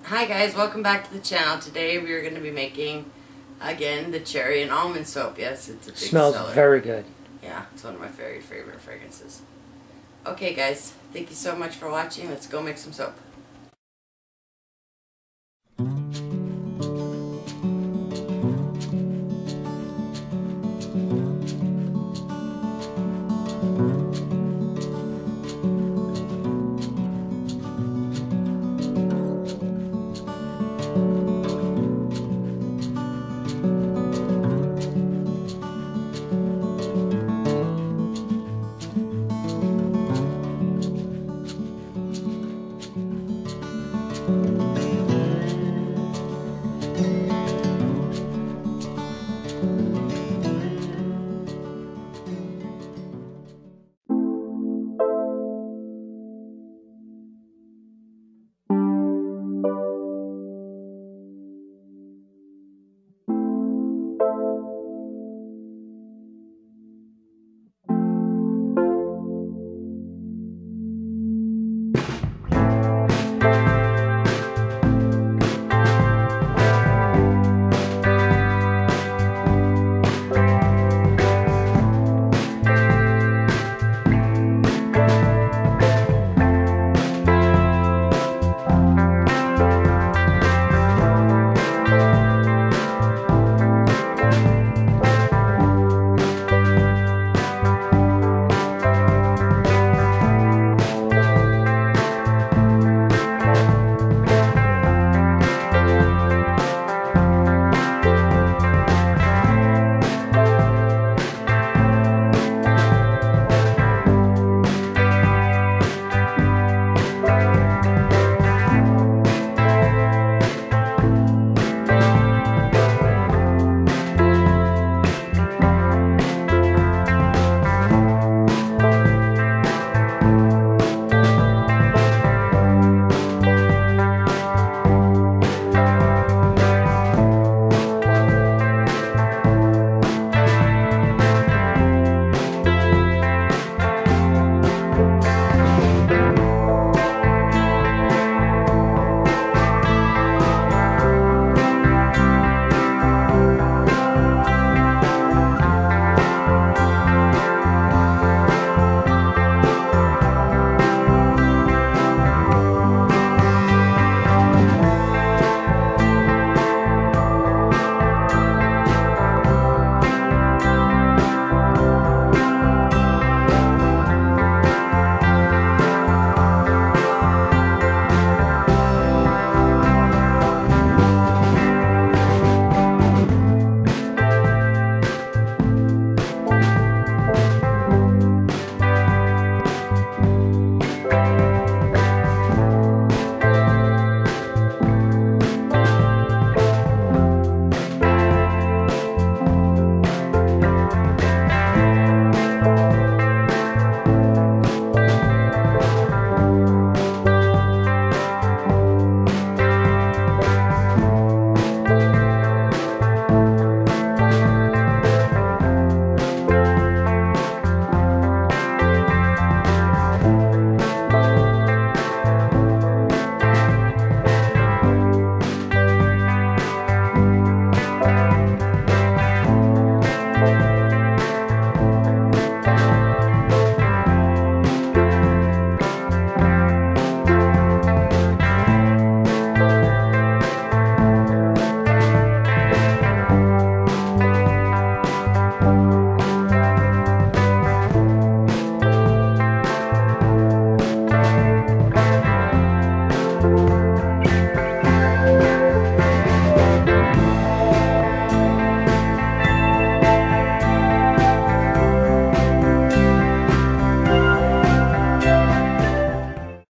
Hi guys, welcome back to the channel. Today we are going to be making, again, the cherry and almond soap. Yes, it's a big Smells seller. very good. Yeah, it's one of my very favorite fragrances. Okay guys, thank you so much for watching. Let's go make some soap.